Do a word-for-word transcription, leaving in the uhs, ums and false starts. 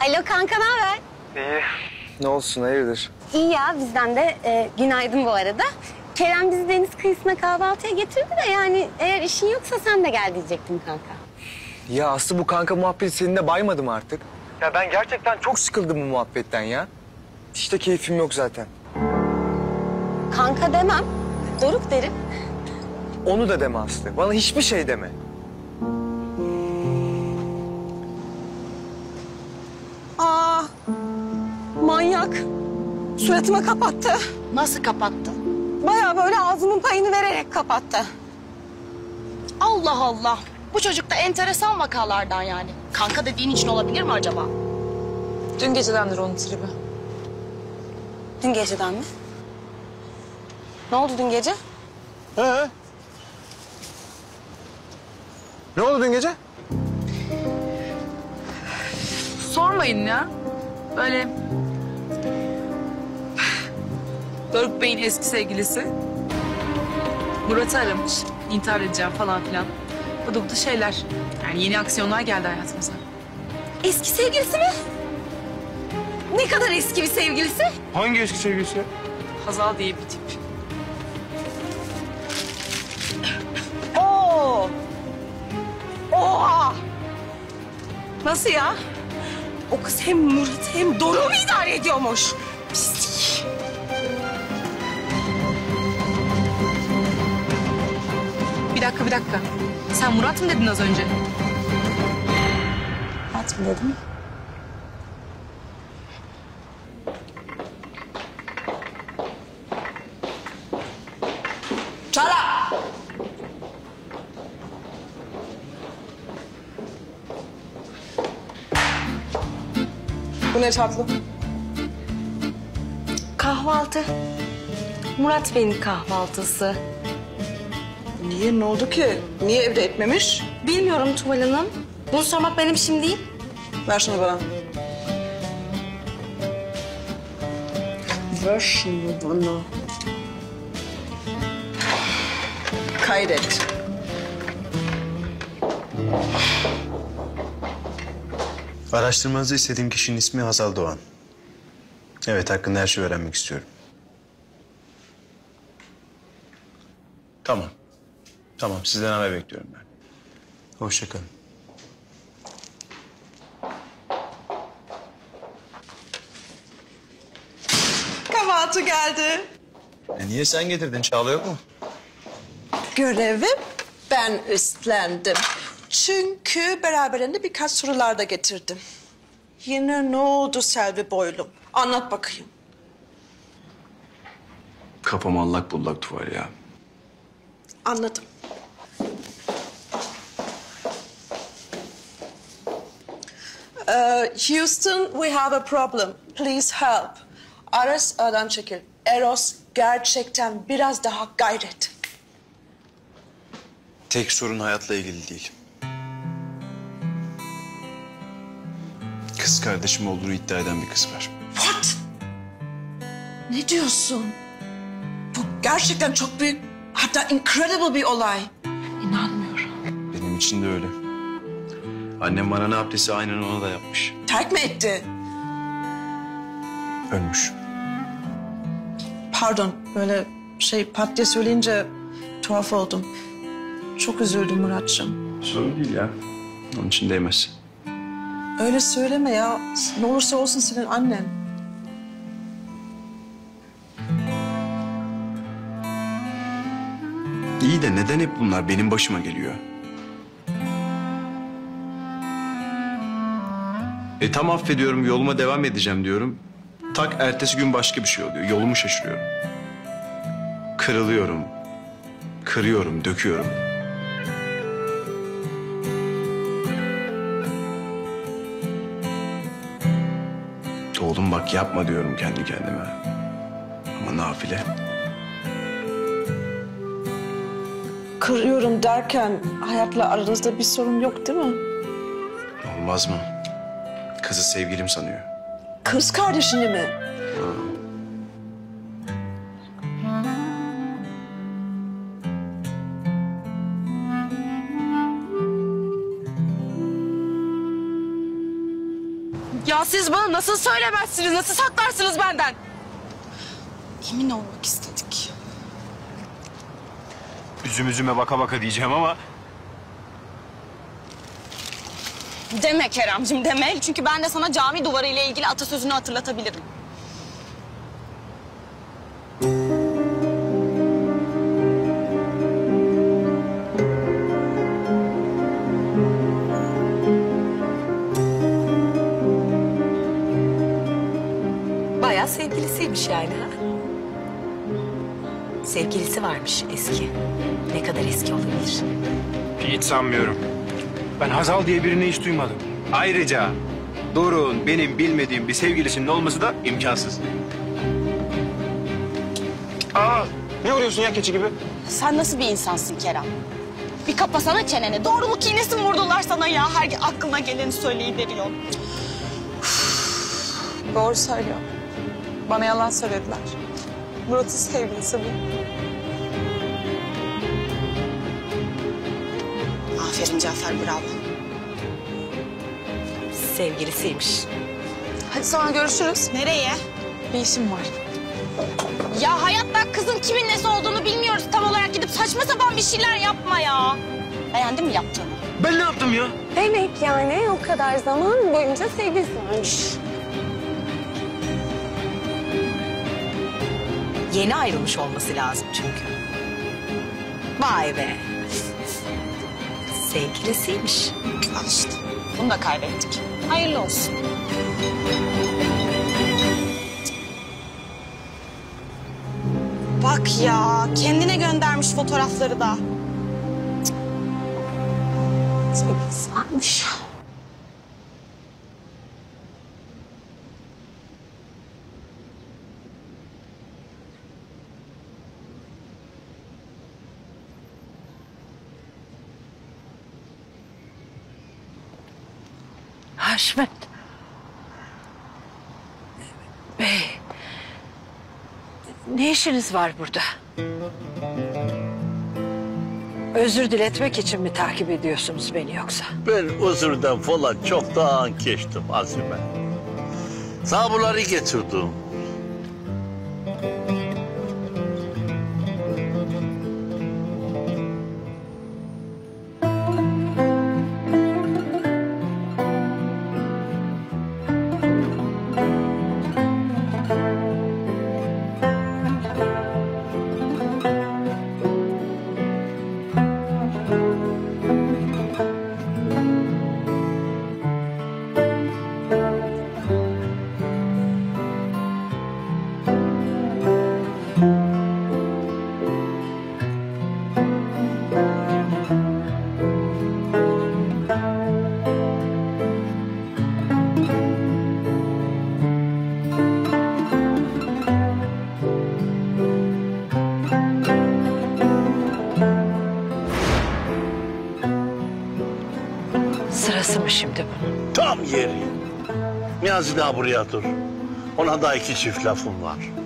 Alo kanka, ne haber? İyi. Ne olsun, hayırdır? İyi ya, bizden de e, günaydın bu arada. Kerem bizi deniz kıyısına kahvaltıya getirdi de yani eğer işin yoksa sen de gel diyecektim kanka. Ya Aslı, bu kanka muhabbeti seninle baymadı mı artık? Ya ben gerçekten çok sıkıldım bu muhabbetten ya. Hiç de keyfim yok zaten. Kanka demem, Doruk derim. Onu da deme Aslı. Bana hiçbir şey deme. Aa, manyak. Suratıma kapattı. Nasıl kapattı? Bayağı böyle ağzımın payını vererek kapattı. Allah Allah. Bu çocuk da enteresan vakalardan yani. Kanka dediğin için olabilir mi acaba? Dün gecedendir onun tribi. Dün geceden mi? Ne oldu dün gece? He? Ne oldu dün gece? Sormayın ya. Böyle... Doruk Bey'in eski sevgilisi Murat'ı aramış. İntihar edeceğim falan filan. Bu da bu da şeyler. Yani yeni aksiyonlar geldi hayatımıza. Eski sevgilisi mi? Ne kadar eski bir sevgilisi? Hangi eski sevgilisi? Hazal diye bir tip. Oo. Oha. Nasıl ya? O kız hem Murat hem Doruk'u idare ediyormuş. Pislik. Bir dakika, bir dakika. Sen Murat mı dedin az önce? Murat mı dedim? Çala! Bu ne tatlı? Kahvaltı. Murat Bey'in kahvaltısı. Niye? Ne oldu ki? Niye evde etmemiş? Bilmiyorum Tuval Hanım. Bunu sormak benim işim değil. Ver şunu bana. Ver şunu bana. Kaydet. Araştırmanızı istediğim kişinin ismi Hazal Doğan. Evet, hakkında her şeyi öğrenmek istiyorum. Tamam. Tamam, sizden haber bekliyorum ben. Hoşça kalın. Kahvaltı geldi. E niye sen getirdin? Çağla yok mu? Görevi ben üstlendim. Çünkü beraberinde birkaç sorular da getirdim. Yine ne oldu Selvi Boylum? Anlat bakayım. Kafam allak bullak Tuval ya. Anladım. Uh, Houston, we have a problem. Please help. Ares aradan çekil. Eros, gerçekten biraz daha gayret. Tek sorun hayatla ilgili değil. Kız kardeşim olduğunu iddia eden bir kız var. What? Ne diyorsun? Bu gerçekten çok büyük, hatta incredible bir olay. İnanmıyorum. Benim için de öyle. Annem bana ne yaptıysa aynen ona da yapmış. Terk mi etti? Ölmüş. Pardon, böyle şey pat diye söyleyince tuhaf oldum. Çok üzüldüm Muratçığım. Sorun değil ya. Onun için değmez. Öyle söyleme ya. Ne olursa olsun senin annen. İyi de neden hep bunlar benim başıma geliyor? E tam affediyorum, yoluma devam edeceğim diyorum. Tak ertesi gün başka bir şey oluyor. Yolumu şaşırıyorum. Kırılıyorum. Kırıyorum, döküyorum. Oğlum bak yapma diyorum kendi kendime. Ama nafile. Kırıyorum derken hayatla aranızda bir sorun yok değil mi? Olmaz mı? Kızı sevgilim sanıyor. Kız kardeşini mi? Ya siz bana nasıl söylemezsiniz, nasıl saklarsınız benden? Emin olmak istedik. Üzüm üzüme baka baka diyeceğim ama... Deme Keremcim deme. Çünkü ben de sana cami duvarı ile ilgili atasözünü hatırlatabilirim. Bayağı sevgilisiymiş yani ha? Sevgilisi varmış eski. Ne kadar eski olabilir? Hiç sanmıyorum. Ben Hazal diye birini hiç duymadım. Ayrıca Doruk'un benim bilmediğim bir sevgilisinin olması da imkansız. Aa, ne vuruyorsun ya keçi gibi? Sen nasıl bir insansın Kerem? Bir kapasana çeneni. Doğruluk iğnesi mi vurdular sana ya? Her aklına geleni söyleyiveriyor. Doğru söylüyor. Bana yalan söylediler. Murat'ın sevgilisi bu. Aferin Cafer, bravo. Sevgilisiymiş. Hadi sonra görüşürüz. Nereye? Bir işim var. Ya hayatta kızın kimin nesi olduğunu bilmiyoruz. Tam olarak gidip saçma sapan bir şeyler yapma ya. Beğendin mi yaptığını? Ben ne yaptım ya? Demek yani o kadar zaman boyunca sevgilisi varmış. Yeni ayrılmış olması lazım çünkü. Vay be. Sevgilisiymiş. Al işte. Bunu da kaybettik. Hayırlı olsun. Bak ya, kendine göndermiş fotoğrafları da. Sevgilisi varmış. Haşmet. Bey. Ne işiniz var burada? Özür diletmek için mi takip ediyorsunuz beni yoksa? Ben özürden falan çoktan geçtim Azime. Sana bunları getirdim. Sırası mı şimdi bunun? Tam yeri. Niyazi daha buraya dur. Ona da iki çift lafım var.